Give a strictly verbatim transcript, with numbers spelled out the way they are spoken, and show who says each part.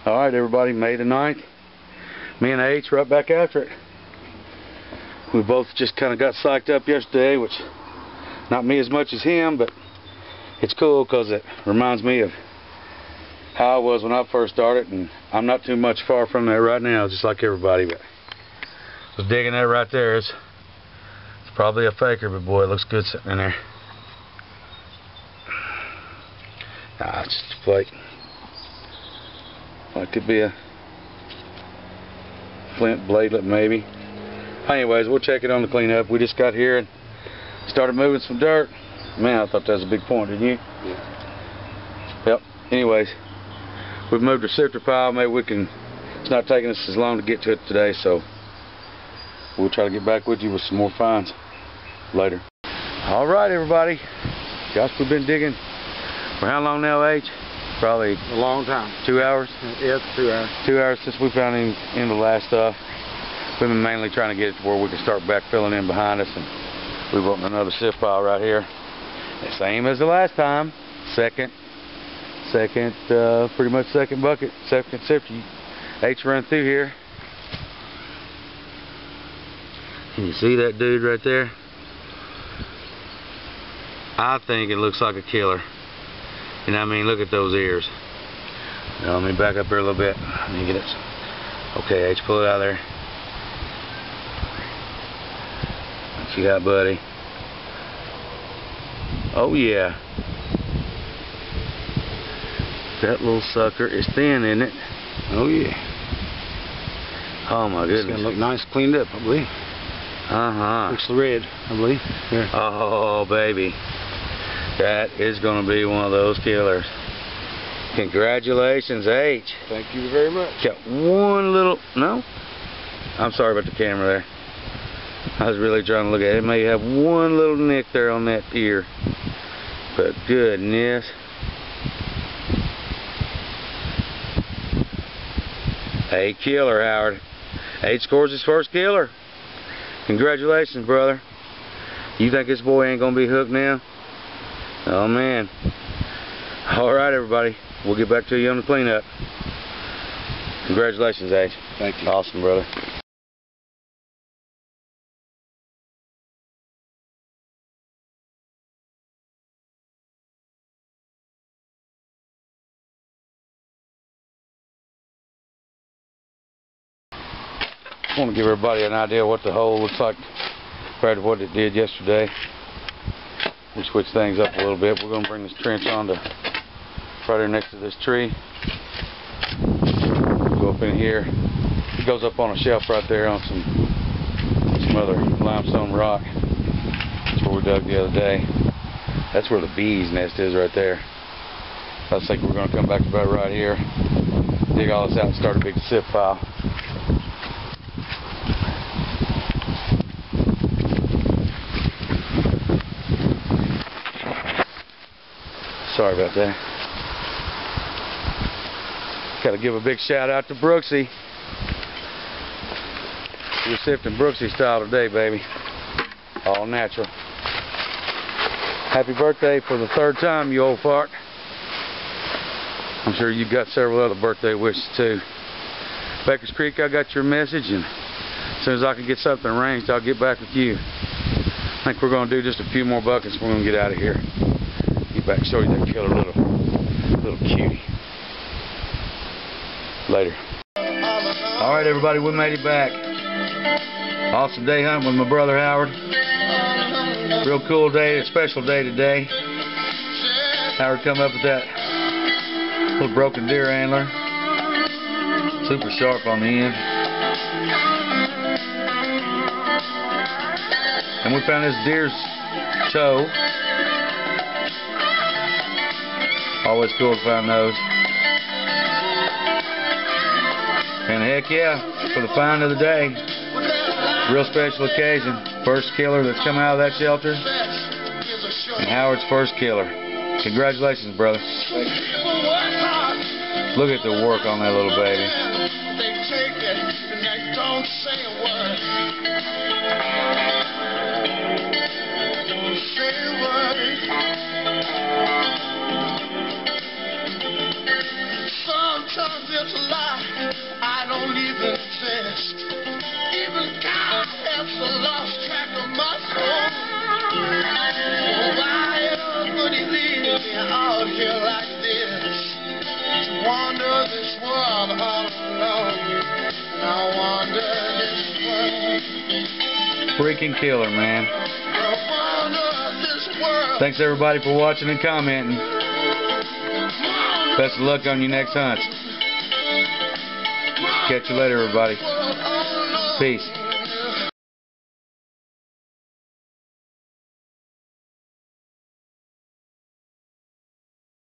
Speaker 1: Alright everybody, May the ninth. Me and H right back after it. We both just kind of got psyched up yesterday, which not me as much as him, but it's cool because it reminds me of how I was when I first started, and I'm not too much far from there right now, just like everybody. But I was digging that right there. It's, it's probably a faker, but boy, it looks good sitting in there. Nah, it's just a flake. Like could be a flint bladelet maybe. Anyways, we'll check it on the cleanup. We just got here and started moving some dirt. Man, I thought that was a big point, didn't you? Yeah. Yep. Anyways, we've moved our sifter pile. Maybe we can. It's not taking us as long to get to it today, so we'll try to get back with you with some more finds later. All right, everybody. Gosh, we've been digging for how long now, H? Probably
Speaker 2: a long time.
Speaker 1: Two hours?
Speaker 2: Yeah, two hours.
Speaker 1: Two hours since we found in, in the last stuff. We've been mainly trying to get it to where we can start backfilling in behind us, and we've opened another sift pile right here. The same as the last time. Second, second, uh, pretty much second bucket, second sifter. H run through here. Can you see that dude right there? I think it looks like a killer. And I mean, look at those ears. Now, let me back up here a little bit. Let me get it. Okay, H, pull it out of there. What you got, buddy? Oh, yeah. That little sucker is thin, isn't it?
Speaker 2: Oh, yeah.
Speaker 1: Oh, my goodness.
Speaker 2: It's going to look nice cleaned up, I believe.
Speaker 1: Uh-huh.
Speaker 2: Looks red, I believe. Here.
Speaker 1: Oh, baby. That is going to be one of those killers. Congratulations, H.
Speaker 2: Thank you very much.
Speaker 1: Got one little... No? I'm sorry about the camera there. I was really trying to look at it. It may have one little nick there on that ear. But goodness. A killer, Howard. H scores his first killer. Congratulations, brother. You think this boy ain't going to be hooked now? Oh, man. Alright, everybody. We'll get back to you on the cleanup. Congratulations, H.
Speaker 2: Thank you.
Speaker 1: Awesome, brother. I want to give everybody an idea what the hole looks like compared to what it did yesterday. We switch things up a little bit. We're going to bring this trench on to right here next to this tree. Go up in here. It goes up on a shelf right there on some some other limestone rock. That's where we dug the other day. That's where the bee's nest is right there. I think we're going to come back about right here, dig all this out and start a big sift pile. Sorry about that. Got to give a big shout out to Brooksy. We're sifting Brooksy style today, baby. All natural. Happy birthday for the third time, you old fart. I'm sure you got several other birthday wishes too. Baker's Creek, I got your message, and as soon as I can get something arranged, I'll get back with you. I think we're going to do just a few more buckets. We're going to get out of here. Get back and show you that killer little little cutie. Later. Alright, everybody, we made it back. Awesome day hunting with my brother Howard. Real cool day, a special day today. Howard come up with that little broken deer antler. Super sharp on the end. And we found this deer's toe. Always cool to find those. And heck yeah, for the find of the day, real special occasion. First killer that's come out of that shelter, and Howard's first killer. Congratulations, brother. Look at the work on that little baby. Sometimes it's a lie. freaking killer, man. Thanks everybody for watching and commenting. Best of luck on your next hunt. Catch you later, everybody. Peace.